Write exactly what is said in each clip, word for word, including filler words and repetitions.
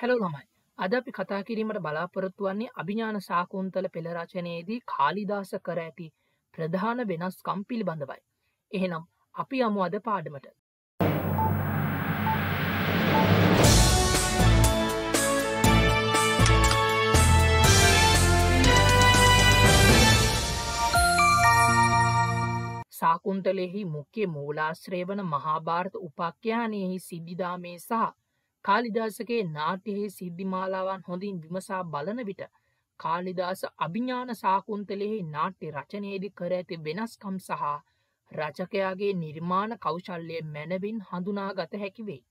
Hello ළමයි. අද අපි කතා කිරීමට බලාපොරොත්තු වෙන්නේ අභිඥාන ශාකුන්තල පෙළ රචනයේදී කාලිදාස කර ඇති ප්‍රධාන වෙනස්කම් පිළිබඳවයි. එහෙනම් අපි යමු අද පාඩමට. ශාකුන්තලෙහි මුඛ්‍ය මූලාශ්‍රය වන මහාභාරත උපාඛ්‍යානයෙහි සිද්ධිදාමේ සහ කාලිදාසගේ නාට්‍යයේ සිද්ධිමාලාවන් හොඳින් විමසා බලන විට කාලිදාස අභිඥාන ශාකුන්තලෙහි නාට්‍ය රචනයේදී කර ඇති වෙනස්කම් සහ රචකයාගේ නිර්මාණ කෞශල්‍ය මැනවින් හඳුනාගත හැකි වෙයි.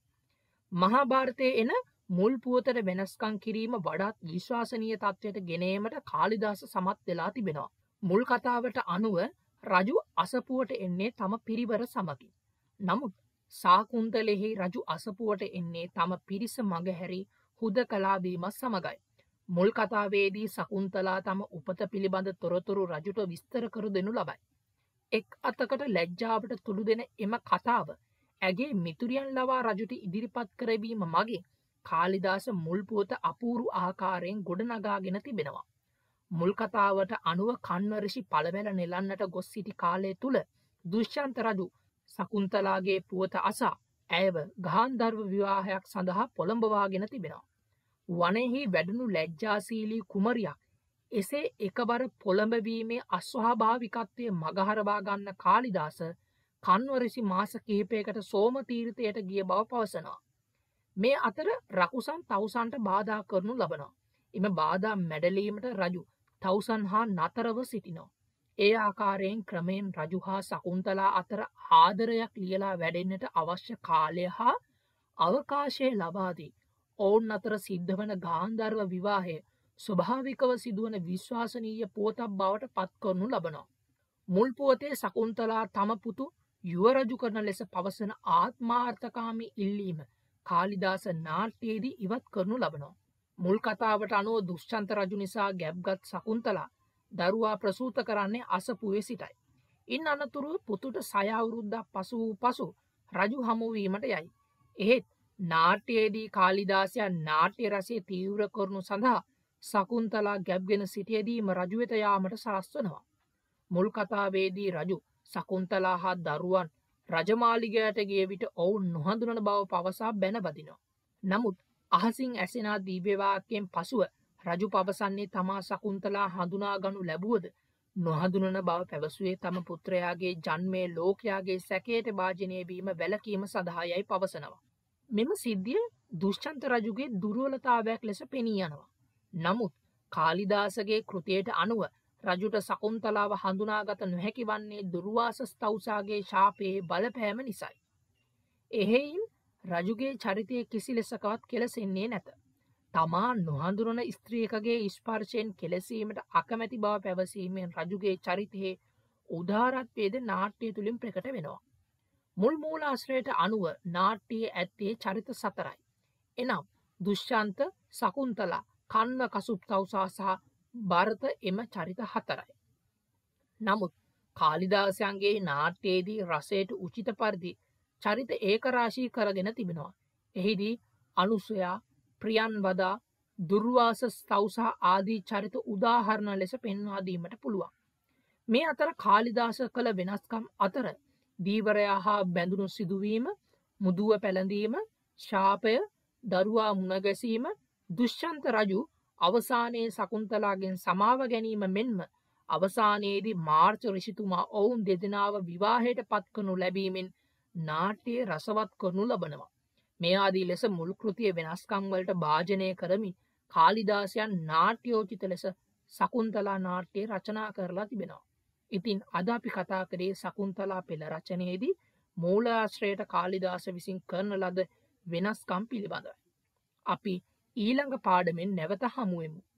මහාභාරතයේ එන මුල් පුවතට වෙනස්කම් කිරීම වඩාත් විශ්වාසනීය තත්ත්වයට ගෙන ඒමට කාලිදාස සමත් වෙලා තිබෙනවා. මුල් කතාවට අනුව රජු අසපුවට එන්නේ තම පිරිවර සමගින්. නමුත් ශාකුන්තලෙහි රජු අසපුවට එන්නේ තම පිරිස මගහැරි හුදකලා වීමත් සමගයි. මුල් කතාවේදී ශකුන්තලා තම උපත පිළිබඳ තොරතුරු රජුට විස්තර කර දෙනු ලබයි. එක් අතකට ලැජ්ජාවට තුඩු දෙන එම කතාව ඇගේ මිතුරියන් ලවා රජුට ඉදිරිපත් කරවීම මගින් කාලිදාස මුල් පුවත අපූරු ආකාරයෙන් ගොඩනගාගෙන තිබෙනවා. මුල් කතාවට අනුව කන්වරිෂි පළවැල නෙලන්නට ගොස් සිටි කාලය තුල දුෂ්‍යන්ත රජු ශකුන්තලාගේ පුවත අසා ඇයව ගාන්ධර්ව විවාහයක් සඳහා පොළඹවාගෙන තිබෙනවා. වනයෙහි වැඩුණු ලැජ්ජාශීලී කුමරියක් එසේ එකවර පොළඹවීමේ අස්වාභාවිකත්වය මගහරවා ගන්න කාලිදාස කන්වරිෂි මාස කිහිපයකට සෝම තීර්ථයට ගිය බව පවසනවා. මේ අතර රකුසන් තවුසන්ට බාධා කරනු ලබනවා. එම බාධා මැඩලීමට රජු තවුසන් හා නතරව සිටිනවා. ඒ ආකාරයෙන් ක්‍රමයෙන් රජු හා ශකුන්තලා අතර ආදරයක් ලියලා වැඩෙන්නට අවශ්‍ය කාලය හා අවකාශය ලබා දී ඔවුන් අතර සිද්ධ වන ගාන්ධර්ව විවාහය ස්වභාවිකව සිදුවන විශ්වාසනීය පුවතක් බවට පත් කරනු ලබනවා. මුල් පුවතේ ශකුන්තලා තම පුතු යුව රජු කරන ලෙස පවසන ආත්මාර්ථකාමී ඉල්ලීම කාලිදාස නාට්‍යයේදී ඉවත් කරනු ලබනවා. මුල් කතාවට අනුව දුෂ්‍යන්ත රජු නිසා ගැබ්ගත් ශකුන්තලා දරුවා ප්‍රසූත කරන්නේ අසපුවේ සිටයි. ඉන් අනතුරුව පුතුට සය අවුරුද්දක් පසු වූ පසු රජු හමුවීමට යයි. එහෙත් නාට්‍යයේදී කාලිදාසයන් නාට්‍ය රසය තීව්‍ර කරනු සඳහා ශකුන්තලා ගැබ්ගෙන සිටියදීම රජු වෙත යාමට සලස්වනවා. මුල් කතාවේදී රජු ශකුන්තලා හා දරුවන් රජමාලිගයට ගිය විට ඔවුන් නොහඳුනන බව පවසා බැනබදිනවා. නමුත් අහසින් ඇසෙන දිව්‍ය වාක්‍යයෙන් පසුව රජු පවසන්නේ තමා ශකුන්තලා හඳුනා ගනු ලැබුවද නොහඳුනන බව පැවසුවේ තම පුත්‍රයාගේ ජන්මේ ලෝකයාගේ සැකයට භාජනය වීම වැළකීම සඳහායයි පවසනවා. මෙම සිද්ධිය දුෂ්‍යන්ත රජුගේ දුර්වලතාවයක් ලෙස පෙනී යනවා. නමුත් කාලිදාසගේ කෘතියට අනුව රජුට ශකුන්තලාව හඳුනාගත නොහැකි වන්නේ දුර්වාස ස්තවුසාගේ ශාපයේ බලපෑම නිසායි. එහෙයින් රජුගේ චරිතය කිසි ලෙසකවත් කෙලසෙන්නේ නැත. තමා නොහඳුනන ස්ත්‍රියකගේ ස්පර්ශයෙන් කෙලසීමට අකමැති බව පැවසීමෙන් රජුගේ චරිතයේ උදාරත්වයේද නාට්‍ය තුලින් ප්‍රකට වෙනවා. මුල් මූලාශ්‍රයට අනුව නාට්‍යයේ ඇත්තේ චරිත සතරයි. එනම් දුෂ්‍යන්ත, ශකුන්තලා, කන්ව කසුප්තවුසා සහ භරත එම චරිත හතරයි. නමුත් කාලිදාසයන්ගේ නාට්‍යයේදී රසයට උචිත පරිදි චරිත ඒකරාශී කරගෙන තිබෙනවා. එහිදී අනුසයා, ප්‍රියන්වදා, දුර්වාස ස්තවුසා ආදී චරිත උදාහරණ ලෙස පෙන්වා දීමට පුළුවන්. මේ අතර කාලිදාස කළ වෙනස්කම් අතර දීවරයා හා බැඳුණු සිදුවීම, මුදුව පැළඳීම, ශාපය, දරුවා මුණගැසීම, දුෂ්‍යන්ත රජු අවසානයේ ශකුන්තලාගෙන් සමාව ගැනීම මෙන්ම අවසානයේදී මාර්ච ඍෂිතුමා ඔවුන් දෙදෙනාව විවාහයට පත් කරනු ලැබීමෙන් නාට්‍යය රසවත් කරනු ලබනවා. මේ ආදී ලෙස මුල් කෘතිය වෙනස්කම් වලට භාජනය කරමින් කාලිදාසයන් නාට්‍යෝචිත ලෙස ශකුන්තලා නාට්‍ය රචනා කරලා තිබෙනවා. ඉතින් අද අපි කතා කරේ ශකුන්තලා පෙළ රචනයේදී මූලාශ්‍රයට කාලිදාස විසින් කරන ලද වෙනස්කම් පිළිබඳව. අපි ඊළඟ පාඩමෙන් නැවත හමු වෙමු.